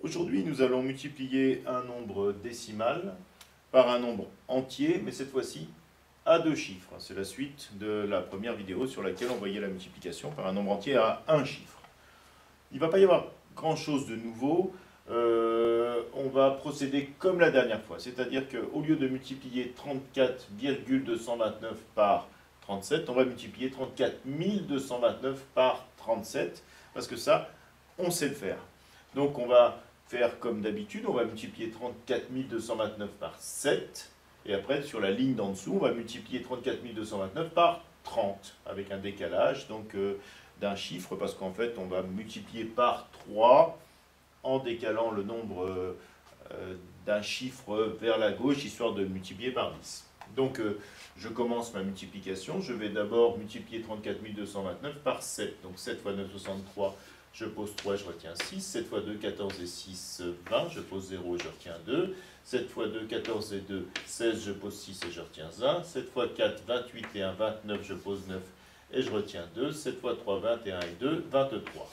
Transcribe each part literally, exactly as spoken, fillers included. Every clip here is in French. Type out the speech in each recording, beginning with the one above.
Aujourd'hui, nous allons multiplier un nombre décimal par un nombre entier, mais cette fois-ci à deux chiffres. C'est la suite de la première vidéo sur laquelle on voyait la multiplication par un nombre entier à un chiffre. Il ne va pas y avoir grand-chose de nouveau. Euh, on va procéder comme la dernière fois, c'est-à-dire qu'au lieu de multiplier trente-quatre virgule deux cent vingt-neuf par trente-sept, on va multiplier trente-quatre mille deux cent vingt-neuf par trente-sept, parce que ça, on sait le faire. Donc on va faire comme d'habitude, on va multiplier trente-quatre mille deux cent vingt-neuf par sept, et après sur la ligne d'en dessous, on va multiplier trente-quatre mille deux cent vingt-neuf par trente, avec un décalage donc euh, d'un chiffre, parce qu'en fait on va multiplier par trois en décalant le nombre euh, euh, d'un chiffre vers la gauche, histoire de multiplier par dix. Donc euh, je commence ma multiplication, je vais d'abord multiplier trente-quatre mille deux cent vingt-neuf par sept, donc sept fois neuf, soixante-trois, je pose trois, je retiens six, sept fois deux, quatorze et six, vingt, je pose zéro et je retiens deux, sept fois deux, quatorze et deux, seize, je pose six et je retiens un, sept fois quatre, vingt-huit et un, vingt-neuf, je pose neuf et je retiens deux, sept fois trois, vingt et un et deux, vingt-trois.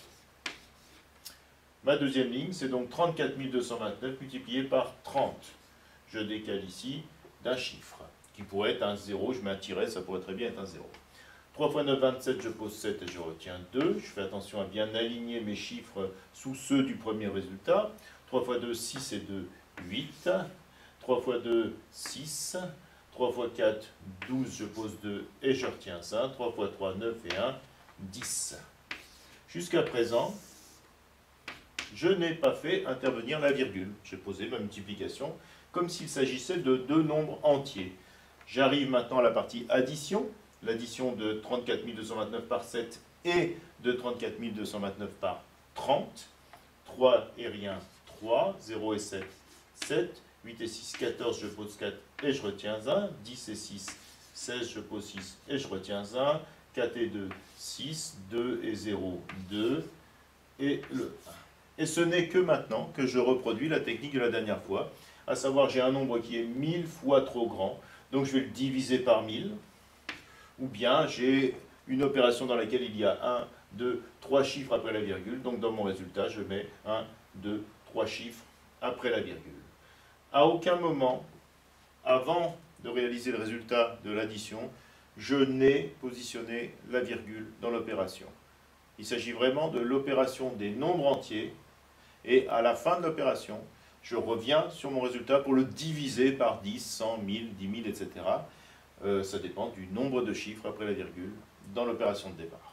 Ma deuxième ligne, c'est donc trente-quatre mille deux cent vingt-neuf multiplié par trente. Je décale ici d'un chiffre, qui pourrait être un zéro, je mets un tiret, ça pourrait très bien être un zéro. trois fois neuf, vingt-sept, je pose sept et je retiens deux. Je fais attention à bien aligner mes chiffres sous ceux du premier résultat. trois fois deux, six et deux, huit. trois fois deux, six. trois fois quatre, douze, je pose deux et je retiens un. trois fois trois, neuf et un, dix. Jusqu'à présent, je n'ai pas fait intervenir la virgule. J'ai posé ma multiplication comme s'il s'agissait de deux nombres entiers. J'arrive maintenant à la partie addition. L'addition de trente-quatre mille deux cent vingt-neuf par sept et de trente-quatre mille deux cent vingt-neuf par trente. trois et rien, trois. zéro et sept, sept. huit et six, quatorze, je pose quatre et je retiens un. dix et six, seize, je pose six et je retiens un. quatre et deux, six. deux et zéro, deux. Et le un. Et ce n'est que maintenant que je reproduis la technique de la dernière fois, à savoir j'ai un nombre qui est mille fois trop grand, donc je vais le diviser par mille, ou bien j'ai une opération dans laquelle il y a un, deux, trois chiffres après la virgule, donc dans mon résultat je mets un, deux, trois chiffres après la virgule. À aucun moment, avant de réaliser le résultat de l'addition, je n'ai positionné la virgule dans l'opération. Il s'agit vraiment de l'opération des nombres entiers, et à la fin de l'opération, je reviens sur mon résultat pour le diviser par dix, cent, mille, dix mille, et cetera. Euh, ça dépend du nombre de chiffres après la virgule dans l'opération de départ.